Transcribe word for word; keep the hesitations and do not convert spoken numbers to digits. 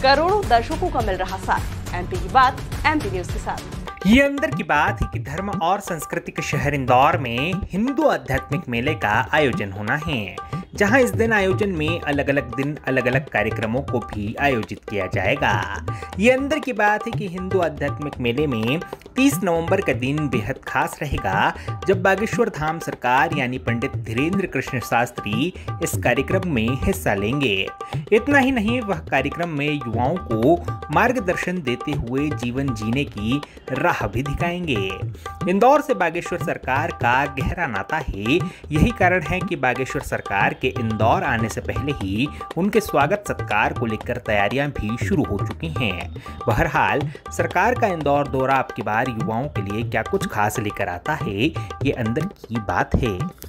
करोड़ों दर्शकों का मिल रहा साथ। एमपी की बात एमपी न्यूज के साथ। ये अंदर की बात है कि धर्म और संस्कृति के शहर इंदौर में हिंदू आध्यात्मिक मेले का आयोजन होना है, जहां इस दिन आयोजन में अलग अलग दिन अलग अलग कार्यक्रमों को भी आयोजित किया जाएगा। ये अंदर की बात है कि हिंदू आध्यात्मिक मेले में तीस नवंबर का दिन बेहद खास रहेगा, जब बागेश्वर धाम सरकार यानी पंडित धीरेन्द्र कृष्ण शास्त्री इस कार्यक्रम में हिस्सा लेंगे। इतना ही नहीं, वह कार्यक्रम में युवाओं को मार्गदर्शन देते हुए जीवन जीने की राह भी दिखाएंगे। इंदौर से बागेश्वर सरकार का गहरा नाता है, यही कारण है कि बागेश्वर सरकार के इंदौर आने से पहले ही उनके स्वागत सत्कार को लेकर तैयारियां भी शुरू हो चुकी हैं। बहरहाल सरकार का इंदौर दौरा अब की बार युवाओं के लिए क्या कुछ खास लेकर आता है, ये अंदर की बात है।